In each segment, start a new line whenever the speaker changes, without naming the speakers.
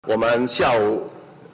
我们下午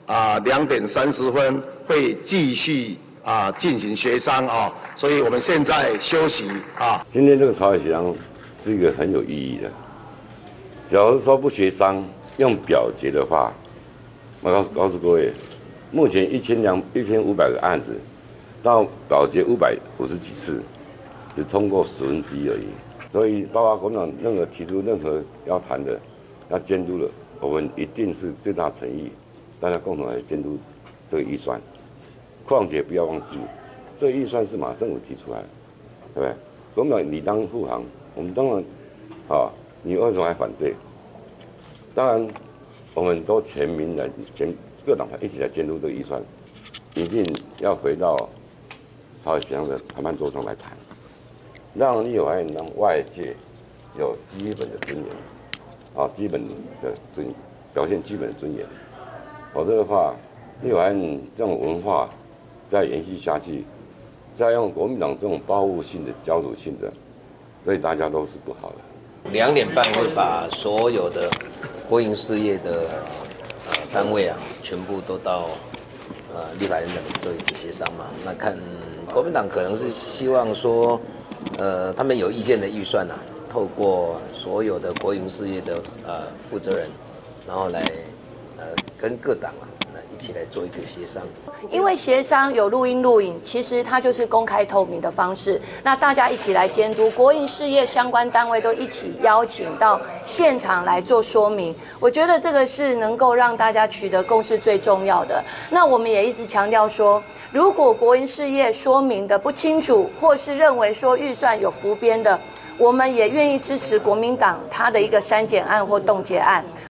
2点30分会继续进行协商所以我们现在休息
今天这个朝野协商是一个很有意义的。假如说不协商，用表决的话，我告诉各位，目前1500个案子，到表决550几次，只通过1/10而已。所以，包括国民党任何提出任何要谈的、要监督的，我们一定是最大诚意，大家共同来监督这个预算。况且不要忘记，这个预算是马政府提出来的，对不对？国民党理当护航，我们当然你为什么还反对？当然，我们都全各党派一起来监督这个预算，一定要回到朝野协商的谈判桌上来谈，让立法院让外界有基本的尊严，基本的表现基本的尊严。否则的话，立法院这种文化再延续下去，再用国民党这种报复性的、焦灼性的，对大家都是不好的。
2点半会把所有的国营事业的单位全部都到立法院那里做一个协商嘛。那看国民党可能是希望说，他们有意见的预算透过所有的国营事业的负责人，然后来跟各党一起来做一个协商。
因为协商有录音录影，其实它就是公开透明的方式。那大家一起来监督，国营事业相关单位都一起邀请到现场来做说明。我觉得这个是能够让大家取得共识最重要的。那我们也一直强调说，如果国营事业说明的不清楚，或是认为说预算有浮编的，我们也愿意支持国民党他的一个删减案或冻结案。